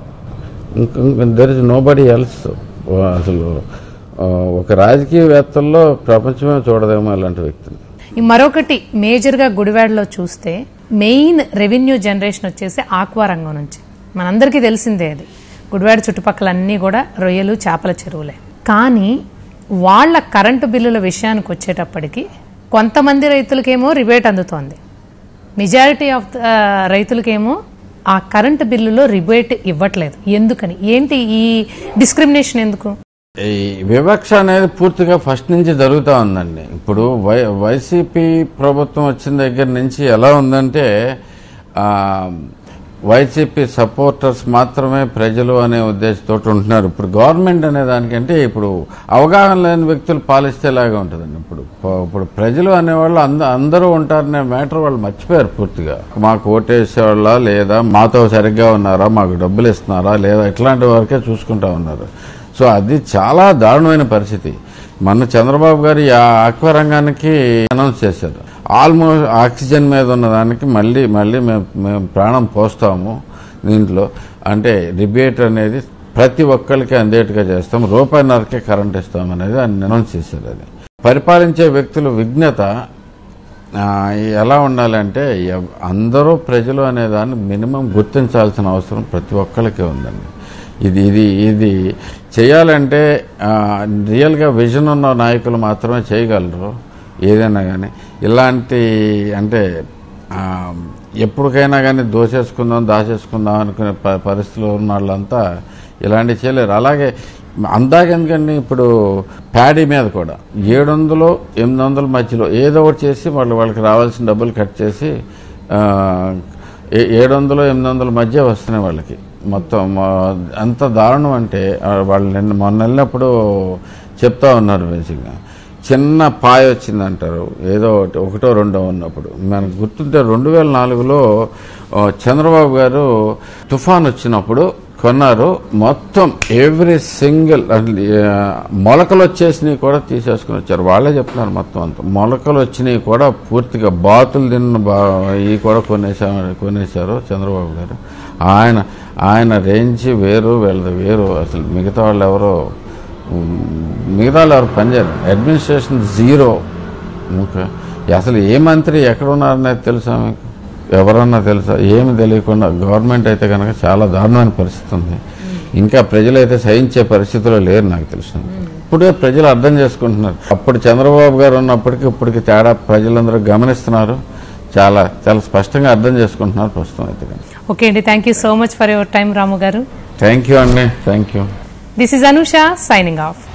ఇంకా there is nobody else. అసలు ఒక రాజకీయవేత్తల్లో ప్రపంచమే చూడదేమో అలాంటి వ్యక్తిని. మరొకటి మేజర్గా గుడివాడలో చూస్తే మెయిన్ రెవెన్యూ జనరేషన్ వచ్చేసి ఆక్వా రంగం నుంచి. మనందరికీ తెలిసిందే అది. గుడివాడ చుట్టుపక్కల అన్నీ కూడా రొయ్యలు చేపల చెరువులే. కానీ వాళ్ళ కరెంటు బిల్లుల విషయానికి వచ్చేటప్పటికి కొంతమంది రైతులకేమో రిబేట్ అందుతోంది, మెజారిటీ ఆఫ్ రైతులకేమో ఆ కరెంటు బిల్లులో రిబేట్ ఇవ్వట్లేదు. ఎందుకని? ఏంటి ఈ డిస్క్రిమినేషన్? ఎందుకు ఈ వివక్ష అనేది పూర్తిగా ఫస్ట్ నుంచి జరుగుతూ ఉందండి. ఇప్పుడు వై వైసీపీ ప్రభుత్వం వచ్చిన దగ్గర నుంచి ఎలా ఉందంటే వైసీపీ సపోర్టర్స్ మాత్రమే ప్రజలు అనే ఉద్దేశంతో ఉంటున్నారు. ఇప్పుడు గవర్నమెంట్ అనే దానికంటే ఇప్పుడు అవగాహన లేని వ్యక్తులు పాలిస్తేలాగా ఉంటుందండి. ఇప్పుడు ఇప్పుడు ప్రజలు అనేవాళ్ళు అంద అందరూ ఉంటారనే మ్యాటర్ వాళ్ళు మర్చిపోయారు పూర్తిగా. మాకు ఓటేసేవాళ్ళ లేదా మాతో సరిగ్గా ఉన్నారా, మాకు డబ్బులు ఇస్తున్నారా లేదా, ఇట్లాంటి వరకే చూసుకుంటా ఉన్నారు. సో అది చాలా దారుణమైన పరిస్థితి. మొన్న చంద్రబాబు గారు ఆ ఆక్వా రంగానికి అనౌన్స్ చేశారు. ఆల్మోస్ట్ ఆక్సిజన్ మీద ఉన్న దానికి మళ్ళీ మళ్ళీ మేము మేము ప్రాణం పోస్తాము దీంట్లో, అంటే రిబేట్ అనేది ప్రతి ఒక్కరికి అందేట్టుగా చేస్తాం, రూపాయిన్నరకే కరెంట్ ఇస్తాం అనేది ఆయన అనౌన్స్ చేశారు. అది పరిపాలించే వ్యక్తుల విజ్ఞత ఎలా ఉండాలంటే అందరూ ప్రజలు అనే దాన్ని మినిమం గుర్తించాల్సిన అవసరం ప్రతి ఒక్కరికి ఉందండి. ఇది ఇది ఇది చేయాలంటే రియల్గా విజన్ ఉన్న నాయకులు మాత్రమే చేయగలరు ఏదైనా కానీ. ఇలాంటి అంటే ఎప్పటికైనా కానీ దోసేసుకుందాం దాచేసుకుందాం అనుకునే పరిస్థితులు ఉన్న వాళ్ళంతా ఇలాంటివి చేయలేరు. అలాగే అందాకెందుకండి ఇప్పుడు ప్యాడీ మీద కూడా ఏడు వందలు ఎనిమిది వందల మధ్యలో ఏదో ఒకటి చేసి వాళ్ళు వాళ్ళకి రావాల్సిన డబ్బులు కట్ చేసి ఏడు వందలు ఎనిమిది వందల మధ్య వస్తున్నాయి వాళ్ళకి. మొత్తం అంత దారుణం అంటే వాళ్ళు నిన్న మొన్న వెళ్ళినప్పుడు చెప్తా ఉన్నారు. బేసిక్గా చిన్న పాయ వచ్చిందంటారు ఏదో ఒకటి ఒకటో రెండో ఉన్నప్పుడు. మనకు గుర్తుంటే రెండు వేల నాలుగులో చంద్రబాబు గారు తుఫాన్ వచ్చినప్పుడు కొన్నారు. మొత్తం ఎవ్రీ సింగిల్ మొలకలు వచ్చేసినవి కూడా తీసేసుకుని వచ్చారు. వాళ్ళే చెప్తున్నారు మొత్తం అంతా మొలకలు వచ్చినవి కూడా పూర్తిగా బాతులు తిన్న బా ఇవి కూడా కొనేసా కొనేశారు చంద్రబాబు గారు. ఆయన ఆయన రేంజ్ వేరు, వీళ్ళది వేరు. అసలు మిగతా వాళ్ళు ఎవరో మిగతా వాళ్ళు ఎవరు పనిచేయరు. Administration zero. ఇంకా అసలు ఏ మంత్రి ఎక్కడ ఉన్నారనేది తెలుసా మీకు? ఎవరన్నా తెలుసా? ఏమి తెలియకుండా గవర్నమెంట్ అయితే కనుక చాలా దారుణమైన పరిస్థితి ఉంది. ఇంకా ప్రజలైతే సహించే పరిస్థితిలో లేరు నాకు తెలిసింది. ఇప్పుడే ప్రజలు అర్థం చేసుకుంటున్నారు. అప్పుడు చంద్రబాబు గారు ఉన్నప్పటికీ ఇప్పటికి తేడా ప్రజలందరూ గమనిస్తున్నారు. చాలా చాలా స్పష్టంగా అర్థం చేసుకుంటున్నారు ప్రస్తుతం అయితే. ఓకే అండి, thank you so much for your time Ramu garu. Thank you అండి, thank you. This is Anusha signing of.